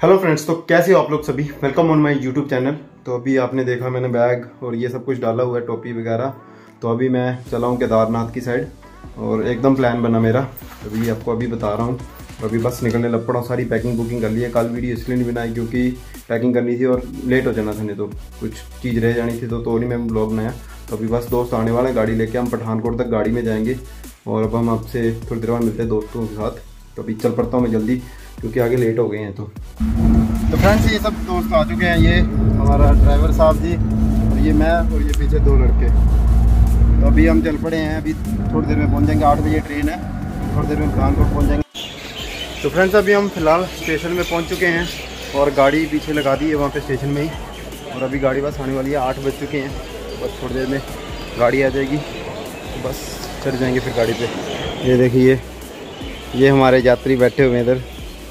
Hello friends, तो कैसे हो आप लोग सभी। Welcome on my YouTube channel. तो अभी आपने देखा मैंने बैग और ये सब कुछ डाला हुआ है, टोपी वगैरह। तो अभी मैं चला हूँ केदारनाथ की साइड और एकदम प्लान बना मेरा। अभी आपको अभी बता रहा हूँ। अभी बस निकलने लग पड़ा हूँ, सारी पैकिंग बुकिंग कर ली है। कल वीडियो इसलिए नहीं बनाई क्योंकि पैकिंग करनी थी और लेट हो जाना था, नहीं तो कुछ चीज़ रह जानी थी, तो नहीं मैं ब्लॉग बनाया। तो अभी बस दोस्त आने वाले हैं, गाड़ी लेके हम पठानकोट तक गाड़ी में जाएंगे और अब हम आपसे थोड़ी देर बाद मिलते हैं दोस्तों के साथ। तो अभी चल पड़ता हूँ मैं जल्दी क्योंकि आगे लेट हो गए हैं। तो फ्रेंड्स ये सब दोस्त आ चुके हैं। ये हमारा ड्राइवर साहब जी और ये मैं और ये पीछे दो लड़के। तो अभी हम चल पड़े हैं। अभी थोड़ी देर में पहुंच जाएंगे, 8 बजे ट्रेन है, थोड़ी देर में पठानकोट पहुंच जाएंगे। तो फ्रेंड्स अभी हम फ़िलहाल स्टेशन में पहुंच चुके हैं और गाड़ी पीछे लगा दी है वहाँ पे स्टेशन में ही। और अभी गाड़ी बस आने वाली है, 8 बज चुके हैं। बस थोड़ी देर में गाड़ी आ जाएगी, तो बस चढ़ जाएंगे फिर गाड़ी पर। ये देखिए ये हमारे यात्री बैठे हुए हैं इधर।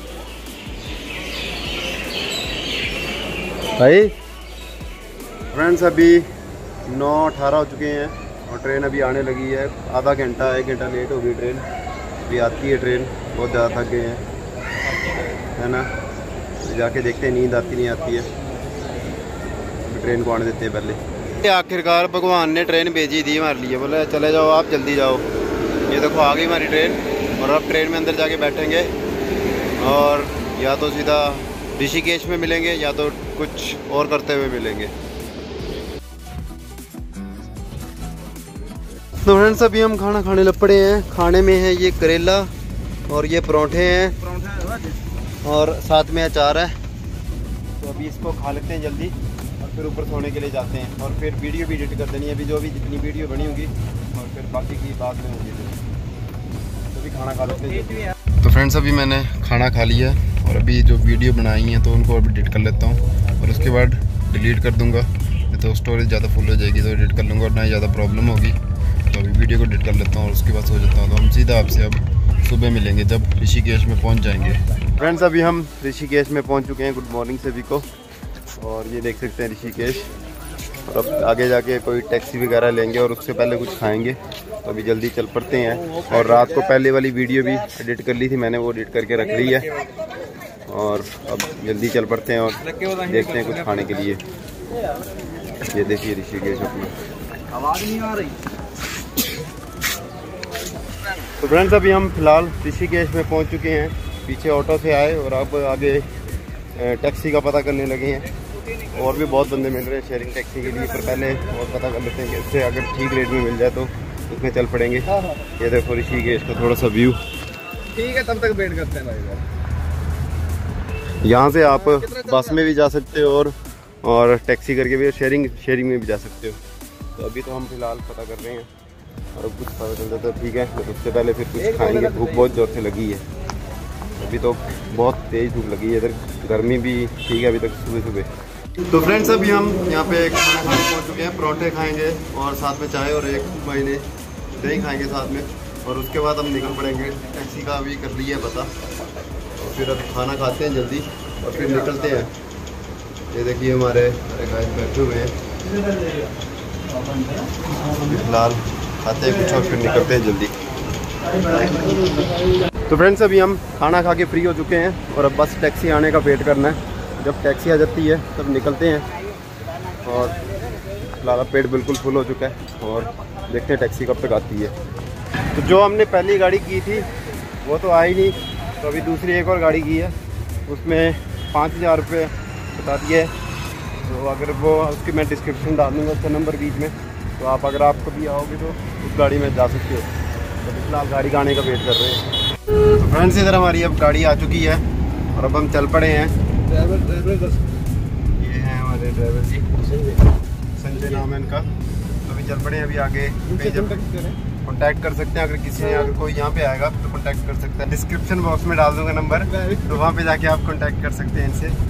भाई फ्रेंड्स अभी 9:18 हो चुके हैं और ट्रेन अभी आने लगी है। आधा घंटा 1 घंटा लेट हो गई ट्रेन। अभी आती है ट्रेन, बहुत ज़्यादा थक गए हैं, है ना। जाके देखते हैं नींद आती नहीं आती है। अभी ट्रेन को आने देते हैं पहले। आखिरकार भगवान ने ट्रेन भेजी थी हमारे लिए, बोले चले जाओ आप, जल्दी जाओ। ये देखो आ गई हमारी ट्रेन और अब ट्रेन में अंदर जाके बैठेंगे और या तो सीधा ऋषिकेश में मिलेंगे या तो कुछ और करते हुए मिलेंगे। तो फ्रेंड्स अभी हम खाना खाने लग पड़े हैं। खाने में है ये करेला और ये परोठे हैं और साथ में अचार है। तो अभी इसको खा लेते हैं जल्दी और फिर ऊपर सोने के लिए जाते हैं और फिर वीडियो भी एडिट कर देनी है। अभी जो भी जितनी वीडियो बनी होगी और फिर बाकी की बात में होगी। तो अभी खाना खा लेते हैं। तो फ्रेंड्स अभी मैंने खाना खा लिया और अभी जो वीडियो बनाई हैं तो उनको अभी एडिट कर लेता हूँ और उसके बाद डिलीट कर दूँगा। तो स्टोरेज ज़्यादा फुल हो जाएगी तो एडिट कर लूँगा और ना ही ज़्यादा प्रॉब्लम होगी। तो अभी वीडियो को एडिट कर लेता हूँ और उसके बाद सो जाता हूँ। तो हम सीधा आपसे अब सुबह मिलेंगे जब ऋषिकेश में पहुँच जाएंगे। फ्रेंड्स अभी हम ऋषिकेश में पहुँच चुके हैं। गुड मॉर्निंग सभी को। और ये देख सकते हैं ऋषिकेश। और अब आगे जाके कोई टैक्सी वगैरह लेंगे और उससे पहले कुछ खाएंगे। तो अभी जल्दी चल पड़ते हैं। और रात को पहले वाली वीडियो भी एडिट कर ली थी मैंने, वो एडिट करके रख ली है। और अब जल्दी चल पड़ते हैं और देखते हैं कुछ खाने के लिए। ये देखिए ऋषिकेश अपना। आवाज़ नहीं आ रही। तो फ्रेंड्स अभी हम फिलहाल ऋषिकेश में पहुंच चुके हैं। पीछे ऑटो से आए और अब आगे टैक्सी का पता करने लगे हैं। और भी बहुत बंदे मिल रहे हैं शेयरिंग टैक्सी के लिए, पर पहले और पता कर लेते हैं कि इससे अगर ठीक रेट में मिल जाए तो उसमें चल पड़ेंगे। ये देखो ऋषिकेश का थोड़ा सा व्यू। ठीक है, तब तक वेट करते हैं भाई। यहाँ से आप बस में भी जा सकते हो और टैक्सी करके भी शेयरिंग में भी जा सकते हो। तो अभी तो हम फिलहाल पता कर रहे हैं और अब कुछ पता चल जाता है ठीक है। तो उससे पहले फिर कुछ खाएंगे। भूख बहुत ज़ोर से लगी है। अभी तो बहुत तेज़ धूप लगी है इधर, गर्मी भी ठीक है अभी तक सुबह सुबह। तो फ्रेंड्स अभी हम यहाँ पे खाना खाने पहुँच चुके हैं। परोठे खाएंगे और साथ में चाय और एक भाई ने दही खाएंगे साथ में। और उसके बाद हम निकल पड़ेंगे। टैक्सी का अभी कर लिया है पता। और फिर अब खाना खाते हैं जल्दी और फिर निकलते हैं। ये देखिए हमारे गाइस बैठे हुए हैं। फिलहाल खाते हैं कुछ और फिर निकलते हैं जल्दी। तो फ्रेंड्स अभी हम खाना खा के फ्री हो चुके हैं और अब बस टैक्सी आने का वेट करना है। जब टैक्सी आ जाती है तब निकलते हैं। और फिलहाल पेट बिल्कुल फुल हो चुका है और देखते हैं टैक्सी कब तक आती है। तो जो हमने पहली गाड़ी की थी वो तो आई नहीं, तो अभी दूसरी एक और गाड़ी की है, उसमें 5000 रुपये बता दिए। तो अगर वो उसकी मैं डिस्क्रिप्शन डाल दूँगा उसका नंबर बीच में, तो आप अगर आप कभी आओगे तो उस गाड़ी में जा सकते हो। तो फिलहाल गाड़ी का आने का वेट कर रहे हैं। तो फ्रेंड्स इधर हमारी अब गाड़ी आ चुकी है और अब हम चल पड़े हैं। ड्राइवर ये हैं हमारे ड्राइवर जी, संजय नाम है इनका। तो अभी चल पड़े हैं। अभी आगे कॉन्टैक्ट कर सकते हैं। अगर किसी ने अगर कोई यहाँ पे आएगा तो कॉन्टैक्ट कर सकता है। डिस्क्रिप्शन बॉक्स में डाल दूँगा नंबर, तो वहाँ पे जाके आप कॉन्टैक्ट कर सकते हैं इनसे।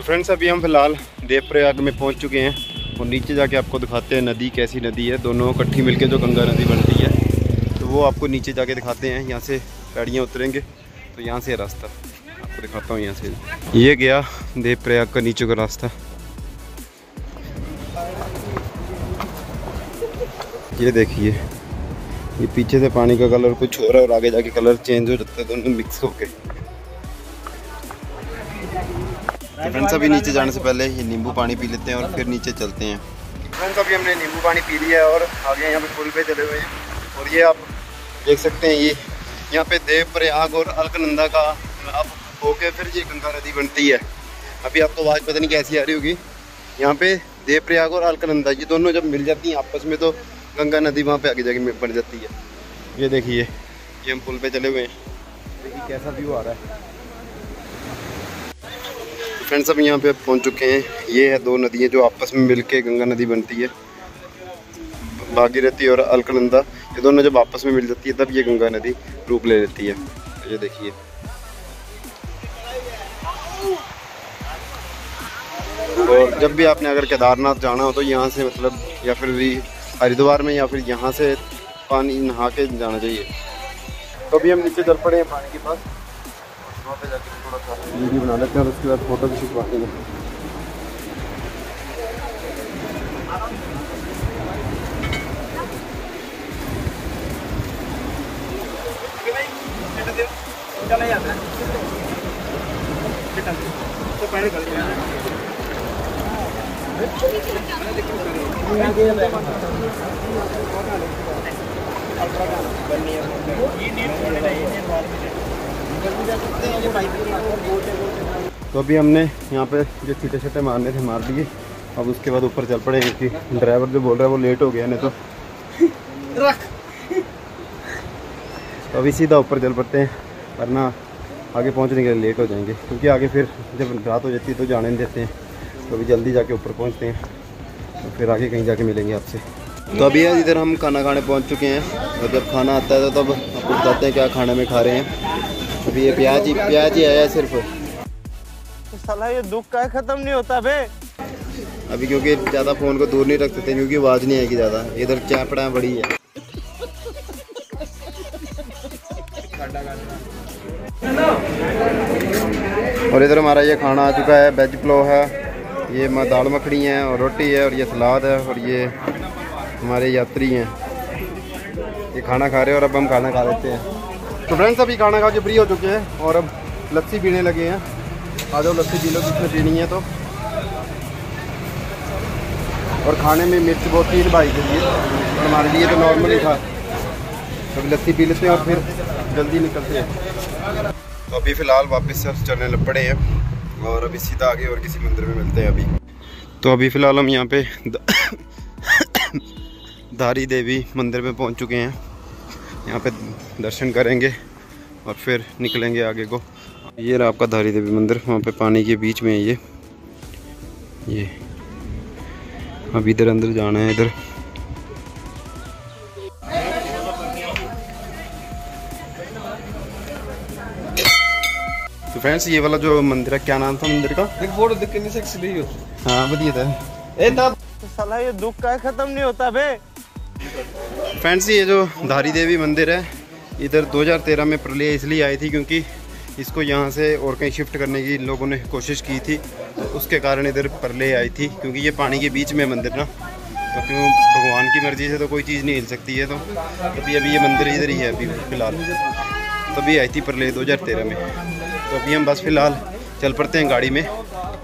फ्रेंड्स अभी हम फिलहाल देवप्रयाग में पहुंच चुके हैं और नीचे जाके आपको दिखाते हैं नदी कैसी नदी है। दोनों इकट्ठी मिलके जो गंगा नदी बनती है तो वो आपको नीचे जाके दिखाते हैं। यहाँ से गाड़ियाँ उतरेंगे तो यहाँ से रास्ता आपको दिखाता हूँ। यहाँ से ये गया देवप्रयाग का नीचे का रास्ता। ये देखिए, ये पीछे से पानी का कलर कुछ हो रहा है और आगे जाके कलर चेंज हो जाता है, दोनों मिक्स होके। तो फ्रेंड्स अभी नीचे जाने से पहले ये नींबू पानी पी लेते हैं और फिर नीचे चलते हैं। फ्रेंड्स अभी हमने नींबू पानी पी लिया है और आगे यहाँ पे पुल पे चले हुए हैं और ये आप देख सकते हैं, ये यहाँ पे देवप्रयाग और अलकनंदा का अब होके फिर ये गंगा नदी बनती है। अभी आपको आवाज़ पता नहीं कैसी आ रही होगी। यहाँ पे देवप्रयाग और अलकनंदा ये दोनों जब मिल जाती हैं आपस में तो गंगा नदी वहाँ पे आगे जाके बन जाती है। ये देखिए, ये हम पुल पे चले हुए हैं, देखिए कैसा व्यू आ रहा है। फ्रेंड्स अब यहाँ पे पहुँच चुके हैं। ये है दो नदियाँ जो आपस में मिलके गंगा नदी बनती है, भागीरथी और अलकनंदा। ये दोनों जब आपस में मिल जाती है तब ये गंगा नदी रूप ले लेती है। ये देखिए, और जब भी आपने अगर केदारनाथ जाना हो तो यहाँ से मतलब या फिर हरिद्वार में या फिर यहाँ से पानी नहा के जाना चाहिए। तो अभी हम नीचे चल पड़े हैं पानी के पास, वहाँ पे जाके थोड़ा सा वीडियो बना लेते हैं और उसके बाद फोटो भी खिंचवाते हैं। तो अभी हमने यहाँ पे जो छीटे छीटे मारने थे मार दिए। अब उसके बाद ऊपर चल पड़े क्योंकि ड्राइवर जो बोल रहा है वो लेट हो गया नहीं तो अभी सीधा ऊपर चल पड़ते हैं, वरना आगे पहुँचने के लिए लेट हो जाएंगे क्योंकि आगे फिर जब रात हो जाती है तो जाने नहीं देते हैं। तो अभी जल्दी जाके ऊपर पहुँचते हैं और फिर आगे कहीं जाके मिलेंगे आपसे। तो अभी इधर हम खाना खाने पहुँच चुके हैं और जब खाना आता है तो तब आपको बताते हैं क्या खाने में खा रहे हैं। अभी ये प्याज ही आया है सिर्फ। साला ये दुख का खत्म नहीं होता बे। अभी क्योंकि ज़्यादा फ़ोन को दूर नहीं रख सकते क्योंकि आवाज़ नहीं आएगी ज़्यादा। इधर चैपड़ा बड़ी है। और इधर हमारा ये खाना आ चुका है, वेज पुलाव है, ये दाल मखनी है और रोटी है और ये सलाद है और ये हमारे यात्री हैं, ये खाना खा रहे हैं और अब हम खाना खा लेते हैं। तो फ्रेंड्स अभी खाना खा के फ्री हो चुके हैं और अब लस्सी पीने लगे हैं। आ जाओ लस्सी पी लो जिसमें पीनी है तो। और खाने में मिर्च बहुत थी भाई के लिए और हमारे लिए तो नॉर्मल ही था। तो अभी लस्सी पी लेते हैं और फिर जल्दी निकलते हैं। तो अभी फ़िलहाल वापस से चलने लग पड़े हैं और अभी सीधा आगे और किसी मंदिर में मिलते हैं अभी। तो अभी फ़िलहाल हम यहाँ पे धारी देवी मंदिर में पहुँच चुके हैं। यहाँ पे दर्शन करेंगे और फिर निकलेंगे आगे को। ये रहा आपका धारी देवी मंदिर, वहाँ पे पानी के बीच में है ये अभी इधर अंदर जाना है इधर। तो फ्रेंड्स ये वाला जो मंदिर है, क्या नाम था मंदिर का? हाँ बढ़िया था। साला ये दुख का खत्म नहीं होता बे। फ्रेंड्स ये जो धारी देवी मंदिर है इधर 2013 में प्रलय इसलिए आई थी क्योंकि इसको यहाँ से और कहीं शिफ्ट करने की लोगों ने कोशिश की थी, तो उसके कारण इधर प्रलय आई थी। क्योंकि ये पानी के बीच में मंदिर ना, तो क्यों भगवान की मर्जी से तो कोई चीज़ नहीं हिल सकती है। तो अभी ये मंदिर इधर ही है अभी फ़िलहाल। तभी आई थी प्रलय 2013 में। तो अभी हम बस फ़िलहाल चल पड़ते हैं गाड़ी में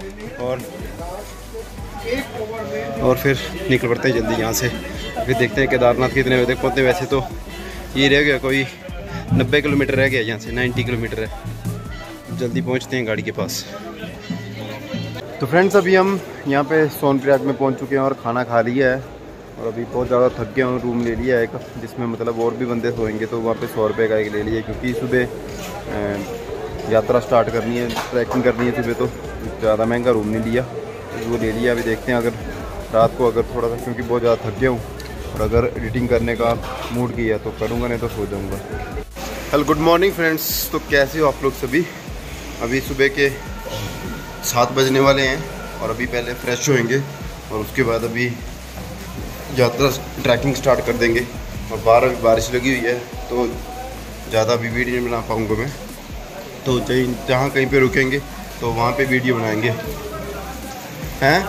और फिर निकल पड़ते हैं जल्दी यहाँ से। फिर देखते हैं केदारनाथ कितने बजे तक पहुँचते। वैसे तो ये रह गया कोई 90 किलोमीटर रह गया, यहाँ से 90 किलोमीटर है। जल्दी पहुँचते हैं गाड़ी के पास। तो फ्रेंड्स अभी हम यहाँ पे सोनप्रयाग में पहुँच चुके हैं और खाना खा लिया है और अभी बहुत ज़्यादा थक गया हूँ। रूम ले लिया है एक, जिसमें मतलब और भी बंदे सोएंगे तो वहाँ पे 100 रुपये का एक ले लिया क्योंकि सुबह यात्रा स्टार्ट करनी है, ट्रैकिंग करनी है सुबह, तो ज़्यादा महंगा रूम नहीं लिया, वो ले लिया। अभी देखते हैं अगर रात को अगर थोड़ा सा, क्योंकि बहुत ज़्यादा थक गया हूँ और अगर एडिटिंग करने का मूड किया तो करूँगा, नहीं तो सो जाऊँगा। Hello good morning friends. तो कैसे हो आप लोग सभी? अभी सुबह के 7 बजने वाले हैं और अभी पहले फ्रेश होएंगे और उसके बाद अभी यात्रा ट्रैकिंग स्टार्ट कर देंगे। और बाहर अभी बारिश लगी हुई है तो ज़्यादा अभी वीडियो नहीं बना पाऊँगा मैं, तो जहाँ कहीं पे रुकेंगे तो वहाँ पे वीडियो बनाएंगे। हैं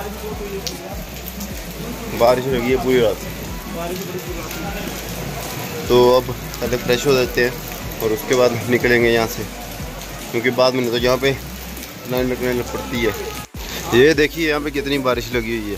बारिश लगी है पूरी रात, तो अब पहले फ्रेश हो जाते हैं और उसके बाद निकलेंगे यहाँ से, क्योंकि बाद में तो यहाँ पे लाइन लगने पड़ती है। ये देखिए यहाँ पे कितनी बारिश लगी हुई है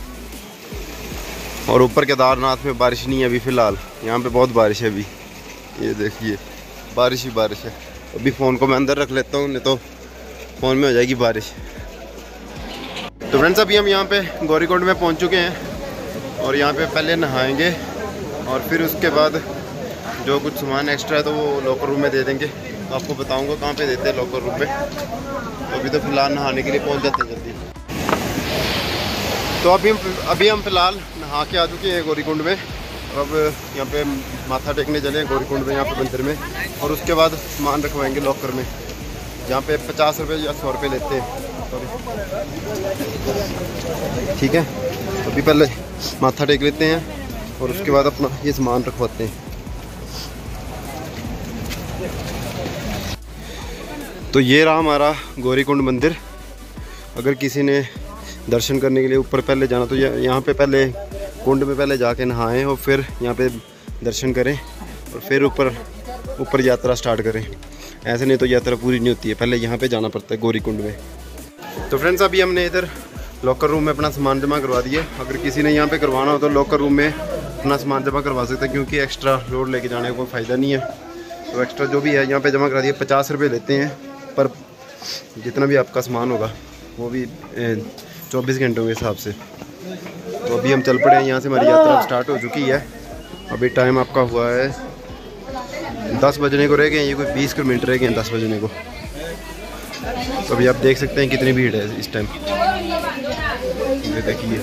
और ऊपर केदारनाथ में बारिश नहीं है अभी फ़िलहाल, यहाँ पे बहुत बारिश है अभी। ये देखिए बारिश ही बारिश है। अभी फ़ोन को मैं अंदर रख लेता हूँ, नहीं तो फ़ोन में हो जाएगी बारिश। तो फ्रेंड्स अभी हम यहाँ पे गौरीकुंड में पहुँच चुके हैं और यहाँ पे पहले नहाएंगे और फिर उसके बाद जो कुछ सामान एक्स्ट्रा है तो वो लॉकर रूम में दे देंगे। तो आपको बताऊँगा कहाँ पे देते हैं लॉकर रूम में। तो अभी तो फ़िलहाल नहाने के लिए पहुँच जाते हैं जल्दी। तो अभी हम फ़िलहाल नहा के आ चुके हैं गौरीकुंड में। अब यहाँ पे माथा टेकने चले हैं गौरीकुंड में, यहाँ पे मंदिर में, और उसके बाद सामान रखवाएंगे लॉकर में, जहाँ पे 50 रुपये या 100 रुपये लेते हैं। ठीक है, अभी पहले माथा टेक लेते हैं और उसके बाद अपना ये सामान रखवाते हैं। तो ये रहा हमारा गौरीकुंड मंदिर। अगर किसी ने दर्शन करने के लिए ऊपर पहले जाना तो यहाँ पे पहले कुंड में पहले जाके नहाएं और फिर यहाँ पे दर्शन करें और फिर ऊपर यात्रा स्टार्ट करें। ऐसे नहीं तो यात्रा पूरी नहीं होती है, पहले यहाँ पे जाना पड़ता है गौरीकुंड में। तो फ्रेंड्स अभी हमने इधर लॉकर रूम में अपना सामान जमा करवा दिया। अगर किसी ने यहाँ पे करवाना हो तो लॉकर रूम में अपना सामान जमा करवा सकते हैं, क्योंकि एक्स्ट्रा लोड लेके जाने का कोई फ़ायदा नहीं है। तो एक्स्ट्रा जो भी है यहाँ पे जमा करा दिया। 50 रुपये लेते हैं पर जितना भी आपका सामान होगा, वो भी 24 घंटों के हिसाब से। तो अभी हम चल पड़े हैं, यहाँ से हमारी यात्रा स्टार्ट हो चुकी है। अभी टाइम आपका हुआ है 10 बजने को रह गए, ये कोई 20 किलोमीटर रह गए हैं 10 बजने को। तो अभी आप देख सकते हैं कितनी भीड़ है इस टाइम, ये देखिए।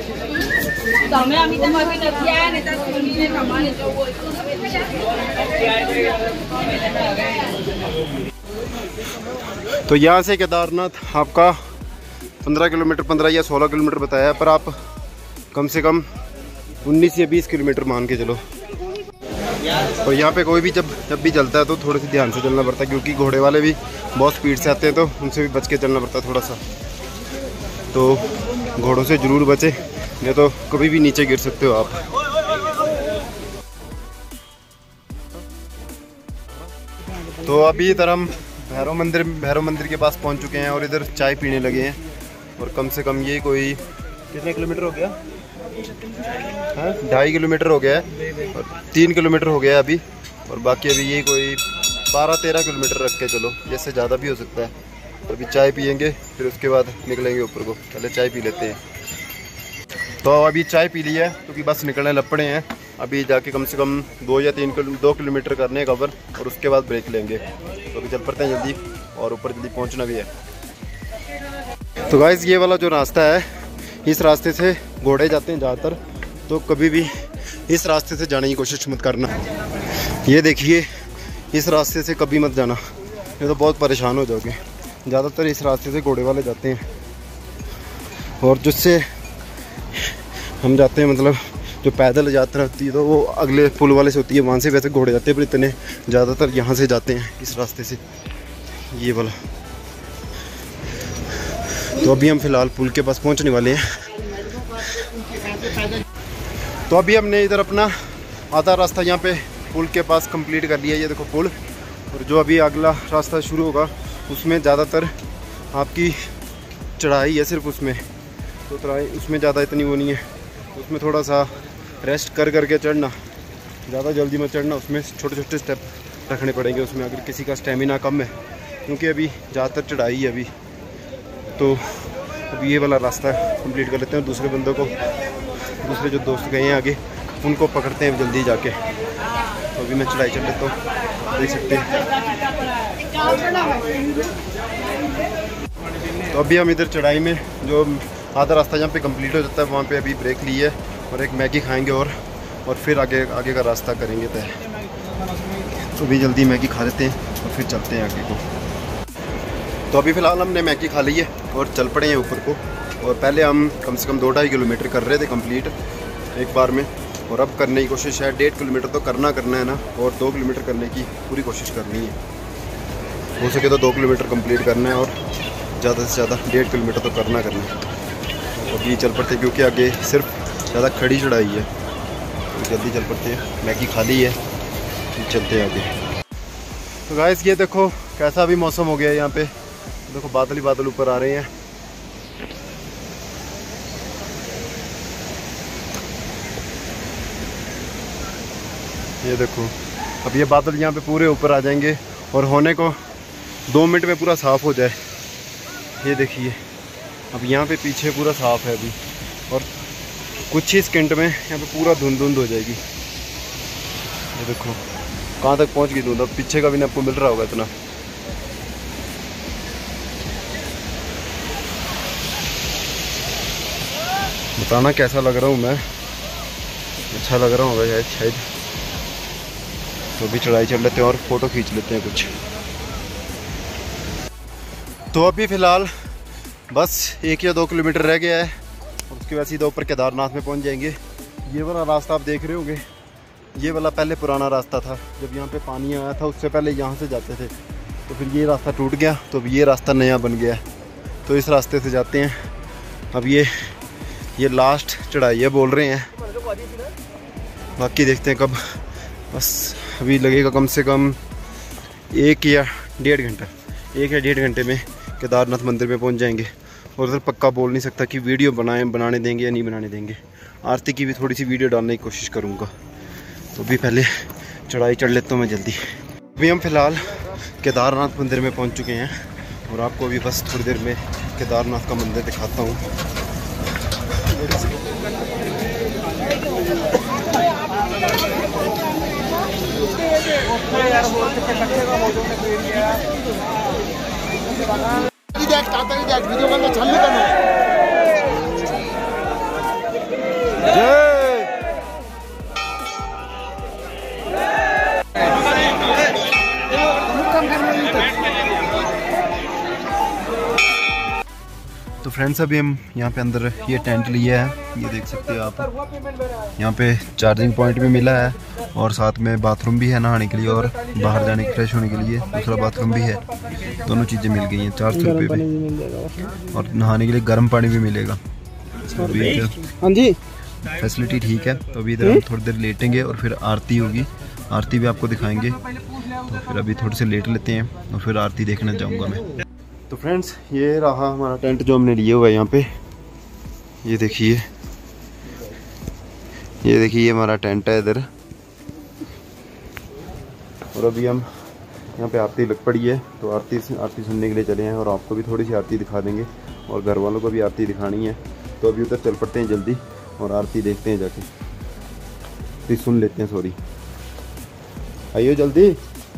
तो यहाँ से केदारनाथ आपका 15 किलोमीटर 15 या 16 किलोमीटर बताया, पर आप कम से कम 19 या 20 किलोमीटर मान के चलो। और यहाँ पे कोई भी जब भी चलता है तो थोड़े से ध्यान से चलना पड़ता है, क्योंकि घोड़े वाले भी बहुत स्पीड से आते हैं, तो उनसे भी बच के चलना पड़ता है थोड़ा सा। तो घोड़ों से ज़रूर बचे, नहीं तो कभी भी नीचे गिर सकते हो आप। तो अभी इधर हम भैरव मंदिर के पास पहुँच चुके हैं और इधर चाय पीने लगे हैं। और कम से कम ये कोई कितने किलोमीटर हो गया? 2.5 किलोमीटर हो गया है और 3 किलोमीटर हो गया है अभी, और बाकी अभी ये कोई 12-13 किलोमीटर रख के चलो, जैसे ज़्यादा भी हो सकता है। तो अभी चाय पियेंगे फिर उसके बाद निकलेंगे ऊपर को। पहले चाय पी लेते हैं। तो अभी चाय पी ली है क्योंकि बस निकलने लग पड़े हैं। अभी जाके कम से कम 2 किलोमीटर करने कवर, और उसके बाद ब्रेक लेंगे। तो अभी चल पड़ते हैं जल्दी, और ऊपर जल्दी पहुँचना भी है। तो गाइस ये वाला जो रास्ता है, इस रास्ते से घोड़े जाते हैं ज़्यादातर, तो कभी भी इस रास्ते से जाने की कोशिश मत करना। ये देखिए, इस रास्ते से कभी मत जाना, ये तो बहुत परेशान हो जाओगे। ज़्यादातर इस रास्ते से घोड़े वाले जाते हैं, और जिससे हम जाते हैं, मतलब जो पैदल यात्रा होती है तो वो अगले पुल वाले से होती है, वहाँ से वैसे घोड़े जाते हैं, पर इतने ज़्यादातर यहाँ से जाते हैं इस रास्ते से, ये वाला। तो अभी हम फ़िलहाल पुल के पास पहुंचने वाले हैं। तो अभी हमने इधर अपना आधा रास्ता यहाँ पे पुल के पास कंप्लीट कर लिया। ये देखो पुल, और जो अभी अगला रास्ता शुरू होगा उसमें ज़्यादातर आपकी चढ़ाई है सिर्फ उसमें, तो चढ़ाई उसमें ज़्यादा इतनी वो नहीं है, उसमें थोड़ा सा रेस्ट कर करके चढ़ना, ज़्यादा जल्दी मत चढ़ना। उसमें छोटे छोटे स्टेप रखने पड़ेंगे उसमें, अगर किसी का स्टेमिना कम है, क्योंकि अभी ज़्यादातर चढ़ाई है अभी। तो अभी ये वाला रास्ता कंप्लीट कर लेते हैं, दूसरे बंदों को, दूसरे जो दोस्त गए हैं आगे, उनको पकड़ते हैं जल्दी जाके। तो अभी मैं चढ़ाई चढ़ लेता हूँ, देख सकते हैं। तो अभी हम इधर चढ़ाई में जो आधा रास्ता जहाँ पे कंप्लीट हो जाता है, वहाँ पे अभी ब्रेक ली है और एक मैगी खाएंगे और फिर आगे का रास्ता करेंगे तय। तो अभी जल्दी मैगी खा लेते हैं और फिर चलते हैं आगे को। तो तो अभी फ़िलहाल हमने मैगी खा ली है और चल पड़े हैं ऊपर को। और पहले हम कम से कम 2-2.5 किलोमीटर कर रहे थे कंप्लीट एक बार में, और अब करने की कोशिश है 1.5 किलोमीटर तो करना है ना, और 2 किलोमीटर करने की पूरी कोशिश करनी है। हो सके तो 2 किलोमीटर कंप्लीट करना है और ज़्यादा से ज़्यादा 1.5 किलोमीटर तो करना है। तो अभी चल पड़ते क्योंकि आगे सिर्फ ज़्यादा खड़ी चढ़ाई है, तो जल्दी चल पड़ते हैं। मैगी खा ली है, चलते हैं आगे। तो गाइस ये देखो कैसा भी मौसम हो गया है यहाँ पे, देखो बादल ही बादल ऊपर आ रहे हैं। ये देखो अब ये बादल यहाँ पे पूरे ऊपर आ जाएंगे और होने को 2 मिनट में पूरा साफ़ हो जाए। ये देखिए अब यहाँ पे पीछे पूरा साफ़ है अभी, और कुछ ही सेकंड में यहाँ पे पूरा धुंध हो जाएगी। ये देखो कहाँ तक पहुँच गई धुंध, अब पीछे का भी ना आपको मिल रहा होगा इतना। बताना कैसा लग रहा हूँ मैं, अच्छा लग रहा हूँ शायद। तो अभी चढ़ाई चढ़ लेते हैं और फ़ोटो खींच लेते हैं कुछ। तो अभी फ़िलहाल बस 1 या 2 किलोमीटर रह गया है और उसके बाद सीधा ऊपर केदारनाथ में पहुंच जाएंगे। ये वाला रास्ता आप देख रहे होंगे, ये वाला पहले पुराना रास्ता था, जब यहाँ पे पानी आया था उससे पहले यहाँ से जाते थे, तो फिर ये रास्ता टूट गया, तो अब ये रास्ता नया बन गया, तो इस रास्ते से जाते हैं। अब ये लास्ट चढ़ाई है बोल रहे हैं, बाकी देखते हैं कब। बस अभी लगेगा कम से कम 1 या 1.5 घंटे में केदारनाथ मंदिर में पहुंच जाएंगे। और उधर पक्का बोल नहीं सकता कि वीडियो बनाने देंगे या नहीं बनाने देंगे। आरती की भी थोड़ी सी वीडियो डालने की कोशिश करूँगा। तो अभी पहले चढ़ाई चढ़ लेता हूँ मैं जल्दी। अभी हम फ़िलहाल केदारनाथ मंदिर में पहुँच चुके हैं और आपको अभी बस थोड़ी देर में केदारनाथ का मंदिर दिखाता हूँ। तो फ्रेंड्स अभी हम यहाँ पे अंदर ये टेंट लिया है, ये देख सकते हो आप। यहाँ पे चार्जिंग पॉइंट भी मिला है और साथ में बाथरूम भी है नहाने के लिए, और बाहर जाने के फ्रेश होने के लिए दूसरा बाथरूम भी है। दोनों चीज़ें मिल गई हैं 400 रुपये में, और नहाने के लिए गर्म पानी भी मिलेगा। हाँ जी फैसिलिटी ठीक है। तो अभी इधर हम थोड़ी देर लेटेंगे और फिर आरती होगी, आरती भी आपको दिखाएंगे। तो फिर अभी थोड़े से लेट लेते हैं और फिर आरती देखने जाऊँगा मैं। तो फ्रेंड्स ये रहा हमारा टेंट जो हमने लिया हुआ है यहाँ पे, ये देखिए ये हमारा टेंट है इधर। और अभी हम यहाँ पे आरती लग पड़ी है, तो आरती सुनने के लिए चले हैं और आपको भी थोड़ी सी आरती दिखा देंगे और घर वालों को भी आरती दिखानी है। तो अभी उधर चल पड़ते हैं जल्दी और आरती देखते हैं जाके, फिर सुन लेते हैं। सॉरी आइयो जल्दी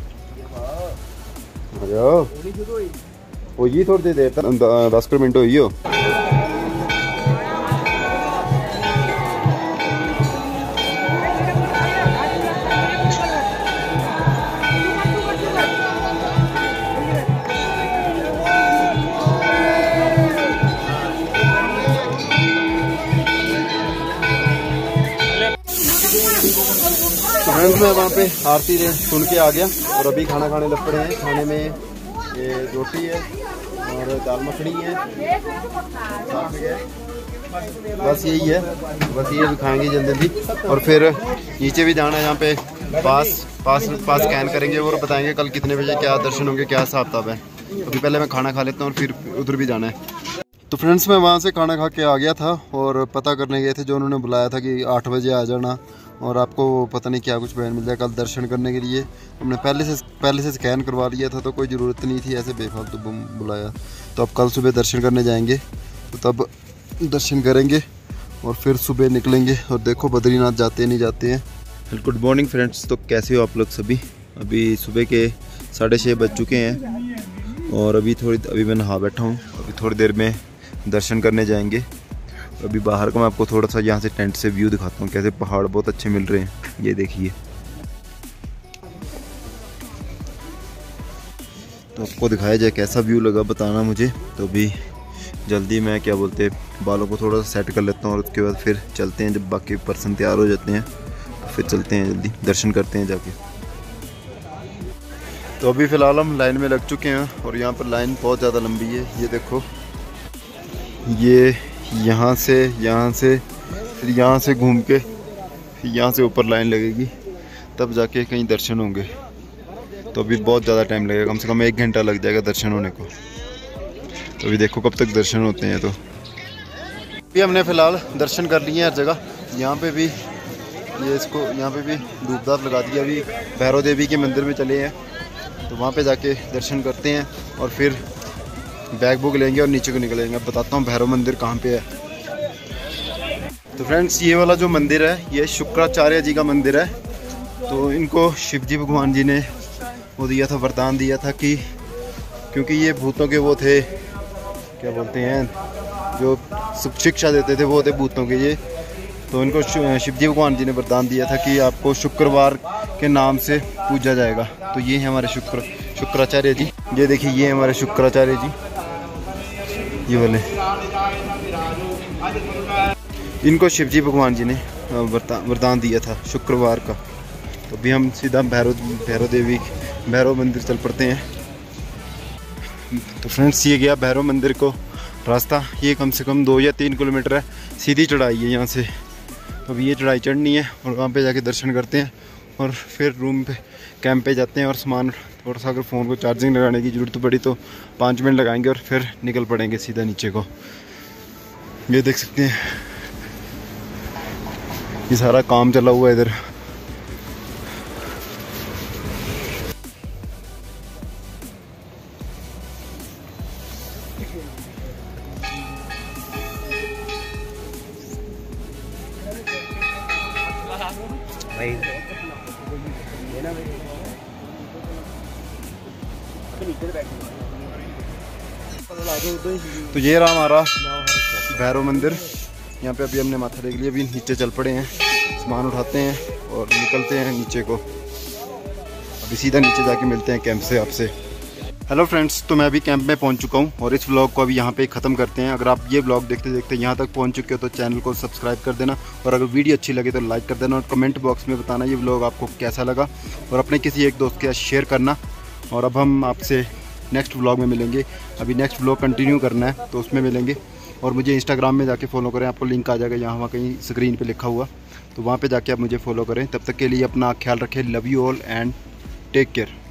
आ जाओ, होइए थोड़ी देर 10 मिनट होइयो। मैं वहाँ पे आरती सुन के आ गया और अभी खाना खाने लग पड़े हैं। खाने में ये रोटी है और दाल मखनी है, बस यही है, बस ये भी खाएंगे जल्दी जल्दी। और फिर नीचे भी जाना है, यहाँ पे पास स्कैन करेंगे और बताएंगे कल कितने बजे क्या दर्शन होंगे, क्या हिसाब किताब है। अभी पहले मैं खाना खा लेता हूँ और फिर उधर भी जाना है। तो फ्रेंड्स मैं वहाँ से खाना खा के आ गया था और पता करने गए थे, जो उन्होंने बुलाया था कि 8 बजे आ जाना और आपको पता नहीं क्या कुछ बयान मिल जाए कल दर्शन करने के लिए। हमने पहले से स्कैन करवा लिया था, तो कोई ज़रूरत नहीं थी ऐसे बेफालतू बुलाया। तो अब कल सुबह दर्शन करने जाएंगे, तो तब दर्शन करेंगे और फिर सुबह निकलेंगे। और देखो बद्रीनाथ जाते नहीं जाते हैं। गुड मॉर्निंग फ्रेंड्स, तो कैसे हो आप लोग सभी। अभी सुबह के 6:30 बज चुके हैं और अभी मैं नहा बैठा हूँ। अभी थोड़ी देर में दर्शन करने जाएंगे। अभी बाहर का मैं आपको थोड़ा सा यहाँ से टेंट से व्यू दिखाता हूँ, कैसे पहाड़ बहुत अच्छे मिल रहे हैं। ये देखिए, तो आपको दिखाया जाए कैसा व्यू लगा, बताना मुझे। तो अभी जल्दी मैं क्या बोलते बालों को थोड़ा सा सेट कर लेता हूँ और उसके बाद फिर चलते हैं। जब बाकी पर्सन तैयार हो जाते हैं तो फिर चलते हैं, जल्दी दर्शन करते हैं जाके। तो अभी फ़िलहाल हम लाइन में लग चुके हैं और यहाँ पर लाइन बहुत ज़्यादा लंबी है। ये देखो, ये यहाँ से फिर यहाँ से घूम के फिर यहाँ से ऊपर लाइन लगेगी, तब जाके कहीं दर्शन होंगे। तो अभी बहुत ज़्यादा टाइम लगेगा, कम से कम 1 घंटा लग जाएगा दर्शन होने को। तो अभी देखो कब तक दर्शन होते हैं। तो अभी हमने फ़िलहाल दर्शन कर लिए हैं हर जगह। यहाँ पे भी यहाँ पे भी धूप धाप लगा दिया। अभी भैरव देवी के मंदिर में चले हैं, तो वहाँ पे जाके दर्शन करते हैं और फिर बैग बुक लेंगे और नीचे को निकलेंगे। अब बताता हूँ भैरव मंदिर कहाँ पे है। तो फ्रेंड्स, ये वाला जो मंदिर है ये शुक्राचार्य जी का मंदिर है। तो इनको शिव जी भगवान जी ने वो दिया था, वरदान दिया था कि क्योंकि ये भूतों के वो थे, क्या बोलते हैं, जो शिक्षा देते थे, वो थे भूतों के ये। तो इनको शिव जी भगवान जी ने वरदान दिया था कि आपको शुक्रवार के नाम से पूजा जाएगा। तो ये है हमारे शुक्राचार्य जी। ये देखिए, ये हमारे शुक्राचार्य जी, ये वाले। इनको शिव जी भगवान जी ने वरदान दिया था शुक्रवार का। तो अभी हम सीधा भैरव मंदिर चल पड़ते हैं। तो फ्रेंड्स, ये गया भैरव मंदिर को रास्ता। ये कम से कम 2 या 3 किलोमीटर है, सीधी चढ़ाई है यहाँ से। तो अभी ये चढ़ाई चढ़नी है और वहाँ पे जाके दर्शन करते हैं और फिर रूम पे कैंप पे जाते हैं। और सामान थोड़ा सा, अगर फ़ोन को चार्जिंग लगाने की ज़रूरत पड़ी तो 5 मिनट लगाएंगे और फिर निकल पड़ेंगे सीधा नीचे को। ये देख सकते हैं, ये सारा काम चला हुआ है इधर। तो ये रहा हमारा भैरव मंदिर। यहाँ पे अभी हमने माथा टेक लिया, अभी नीचे चल पड़े हैं, सामान उठाते हैं और निकलते हैं नीचे को। अभी सीधा नीचे जाके मिलते हैं कैंप से आपसे। हेलो फ्रेंड्स, तो मैं अभी कैंप में पहुँच चुका हूँ और इस व्लॉग को अभी यहाँ पे ख़त्म करते हैं। अगर आप ये व्लॉग देखते देखते यहाँ तक पहुँच चुके हो तो चैनल को सब्सक्राइब कर देना, और अगर वीडियो अच्छी लगे तो लाइक कर देना, और कमेंट बॉक्स में बताना ये व्लॉग आपको कैसा लगा, और अपने किसी एक दोस्त के साथ शेयर करना। और अब हम आपसे नेक्स्ट व्लॉग में मिलेंगे। अभी नेक्स्ट व्लॉग कंटिन्यू करना है तो उसमें मिलेंगे। और मुझे इंस्टाग्राम में जाके फॉलो करें, आपको लिंक आ जाएगा यहाँ वहाँ कहीं स्क्रीन पे लिखा हुआ, तो वहाँ पे जाके आप मुझे फॉलो करें। तब तक के लिए अपना ख्याल रखें। Love you all and take care.